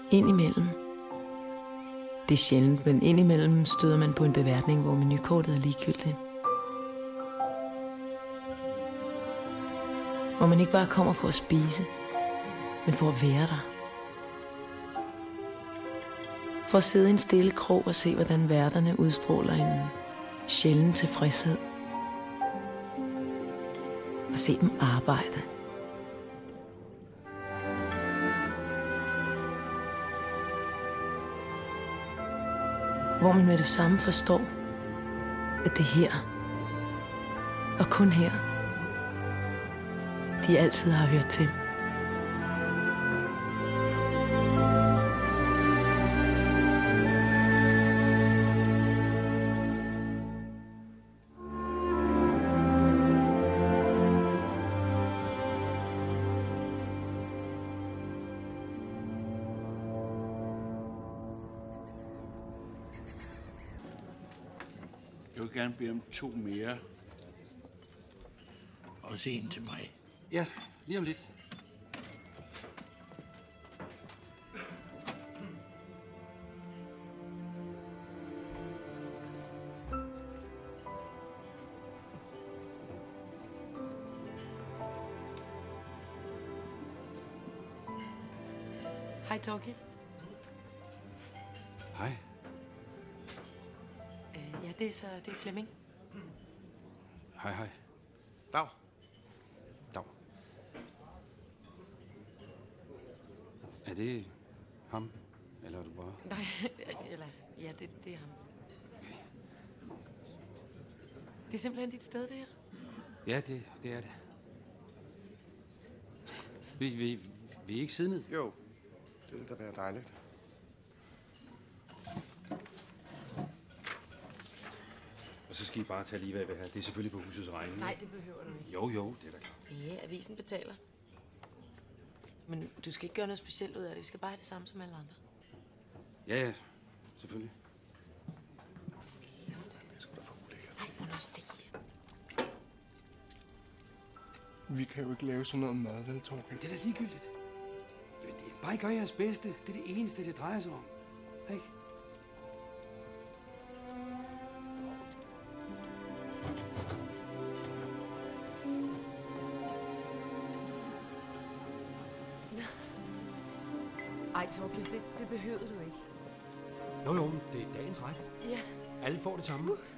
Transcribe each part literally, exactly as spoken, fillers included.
Indimellem. Det er sjældent, men indimellem støder man på en beværtning, hvor menukortet er ligegyldigt. Hvor man ikke bare kommer for at spise, men for at være der. For at sidde i en stille krog og se, hvordan værterne udstråler en sjælden tilfredshed. Og se dem arbejde. Hvor man med det samme forstår, at det her, og kun her, de altid har hørt til. Jeg vil gerne bede om to mere. Også en til mig. Ja, lige om lidt. Hej, Torkild. Hej. Øh, ja, det er så det er Flemming. Hej, hej. Dag. Dag. Er det ham, eller er du bare... Nej, eller ja, det, det er ham. Okay. Det er simpelthen dit sted, det her. Ja, det, det er det. Vi, vi, vi er ikke siddet ned? Jo, det ville da være dejligt. Og så skal I bare tage lige, hvad I vil have. Det er selvfølgelig på husets regning. Nej, det behøver du ikke. Jo, jo, det er da klart. Ja, avisen betaler. Men du skal ikke gøre noget specielt ud af det. Vi skal bare have det samme som alle andre. Ja, ja, selvfølgelig. Det er sgu da for ulækkert. Nej, må nu se. Vi kan jo ikke lave sådan noget mad, vel, Torkild? Det er da ligegyldigt. Jamen, det er bare gør jeres bedste. Det er det eneste, det drejer sig om. Ikke? Ej, Torkild, det, det behøvede du ikke. Jo, jo, det er dagens ret. Ja. Alle får det samme. Uh.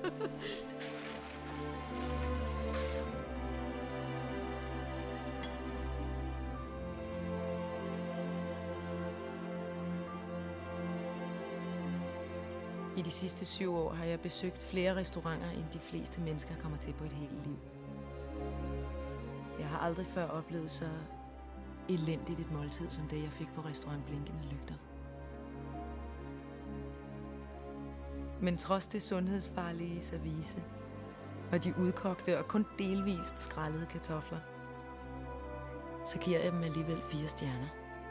I de sidste syv år har jeg besøgt flere restauranter, end de fleste mennesker kommer til på et helt liv. Jeg har aldrig før oplevet så elendigt et måltid, som det jeg fik på restaurant Blinkende Lygter. Men trods det sundhedsfarlige service og de udkogte og kun delvist skrællede kartofler, så giver jeg dem alligevel fire stjerner.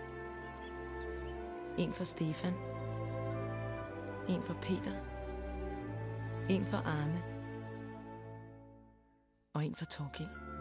En for Stefan, en for Peter, en for Arne og en for Torkild.